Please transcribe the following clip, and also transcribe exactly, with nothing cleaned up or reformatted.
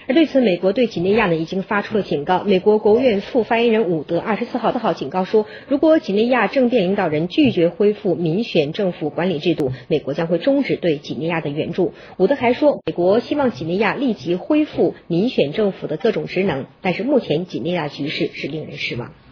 而对此，美国对几内亚呢已经发出了警告。美国国务院副发言人伍德二十四号的号警告说，如果几内亚政变领导人拒绝恢复民选政府管理制度，美国将会终止对几内亚的援助。伍德还说，美国希望几内亚立即恢复民选政府的各种职能，但是目前几内亚局势是令人失望。